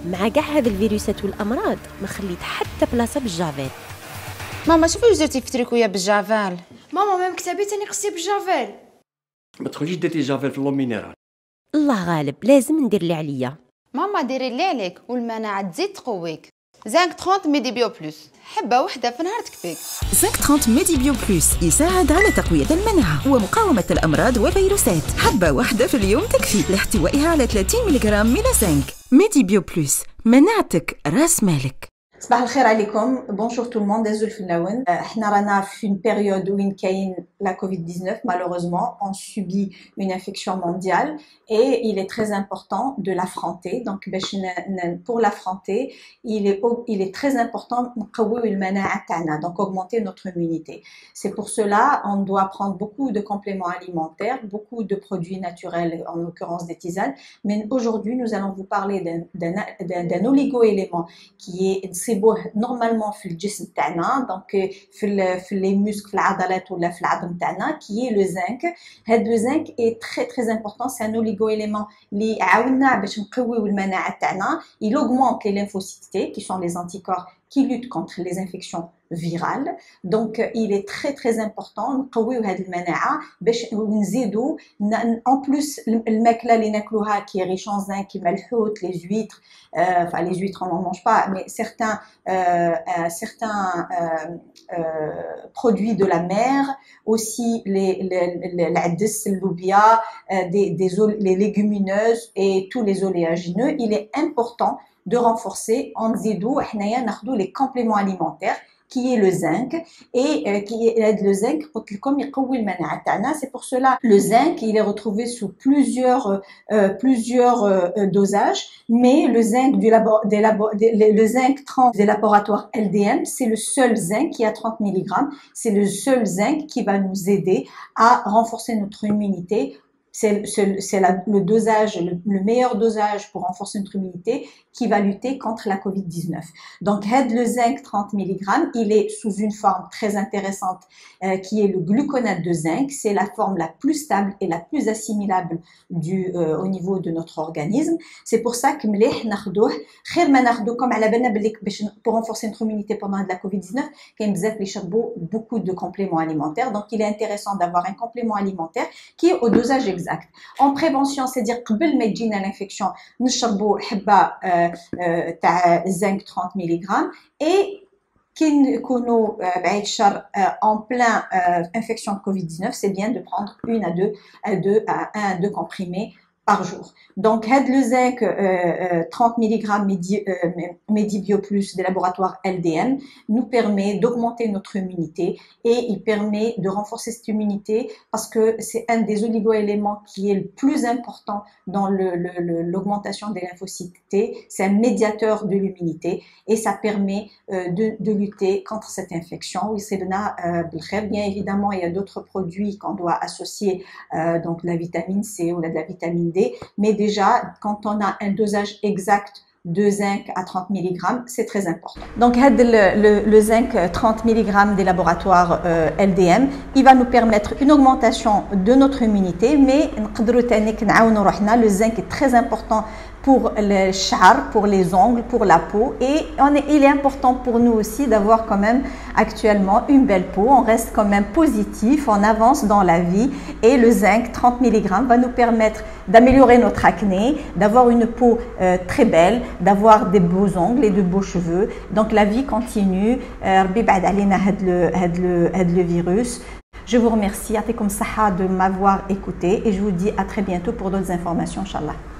مع كاع هاد الفيروسات والامراض ما خليت حتى بلاصه بالجافيل. ماما شوفي واش درتي في تريكويه بالجافيل. ماما ميم كتابي تاني قصي بالجافيل. ما تخرجيش درتي جافيل في اللو مينيرال. الله غالب لازم ندير اللي عليا. ماما ديري اللي عليك والمناعه تزيد تقويك. زنك 30 ميدي بيو بلس، حبه وحده في نهار تكفيك. زنك 30 ميدي بيو بلس يساعد على تقوية المناعة ومقاومة الأمراض والفيروسات. حبة واحدة في اليوم تكفي لاحتوائها على 30 ملغ من الزنك. ميدي بيو بلس، مناعتك راس مالك. صباح الخير عليكم. بونجور tout le monde. دازو الفناون. احنا رانا في une période وين كاين la Covid-19. Malheureusement, on subit une infection mondiale et il est très important de l'affronter. Donc, pour l'affronter, il est très important نقويو المناعة تاعنا, donc augmenter notre immunité. C'est pour cela on doit prendre beaucoup de compléments alimentaires, beaucoup de produits naturels, en l'occurrence des tisanes. Mais aujourd'hui, nous allons vous parler d'un oligo-élément qui est normalement في الجسم تاعنا, donc في les muscles, في العضلات ولا في العظم تاعنا, qui est le zinc. هاد le zinc est très important. C'est un oligo-élément اللي عاونا باش نقويو المناعة تاعنا. Il augmente les lymphocytes qui sont les anticorps qui luttent contre les infections virales. Donc il est très important نقويو هاد المناعة باش نزيدو en plus الماكلة اللي ناكلوها qui est riche en zinc كيما الحوت, les huîtres, enfin les huîtres on n'en mange pas, mais certains produits de la mer, aussi العدس, اللوبيا, les légumineuses et tous les oléagineux. Il est important de renforcer en nzidou حنايا ناخذوا les compléments alimentaires qui est le zinc et qui est le zinc comme يقوي المناعة تاعنا. C'est pour cela le zinc il est retrouvé sous plusieurs dosages, mais le zinc le zinc 30 des laboratoires LDM, c'est le seul zinc qui a 30 mg. C'est le seul zinc qui va nous aider à renforcer notre immunité. C'est le dosage, le meilleur dosage pour renforcer notre immunité qui va lutter contre la Covid-19. Donc, le zinc 30 mg, il est sous une forme très intéressante qui est le gluconate de zinc. C'est la forme la plus stable et la plus assimilable au niveau de notre organisme. C'est pour ça que pour renforcer notre immunité pendant la Covid-19, beaucoup de compléments alimentaires. Donc, il est intéressant d'avoir un complément alimentaire qui est au dosage exact. En prévention, c'est-à-dire قبل ما تجينا l'infection نشربوا حبة تاع zinc 30 mg, et كي نكونوا بعيد الشر en plein infection de Covid-19, c'est bien de prendre 1 à 2 comprimés par jour. Donc, le zinc 30 mg Medibio Plus des laboratoires LDM nous permet d'augmenter notre immunité, et il permet de renforcer cette immunité parce que c'est un des oligo-éléments qui est le plus important dans l'augmentation des lymphocytes. C'est un médiateur de l'immunité et ça permet de lutter contre cette infection. Oui, c'est bien évidemment, il y a d'autres produits qu'on doit associer, donc de la vitamine C ou de la vitamine D, mais déjà quand on a un dosage exact de zinc à 30 mg, c'est très important. Donc le zinc 30 mg des laboratoires LDM, il va nous permettre une augmentation de notre immunité, mais le zinc est très important pour le char, pour les ongles, pour la peau, et il est important pour nous aussi d'avoir quand même actuellement une belle peau. On reste quand même positif, on avance dans la vie, et le zinc 30 mg va nous permettre d'améliorer notre acné, d'avoir une peau très belle, d'avoir des beaux ongles et de beaux cheveux. Donc la vie continue. le virus. Je vous remercie de m'avoir écouté et je vous dis à très bientôt pour d'autres informations, Inch'Allah.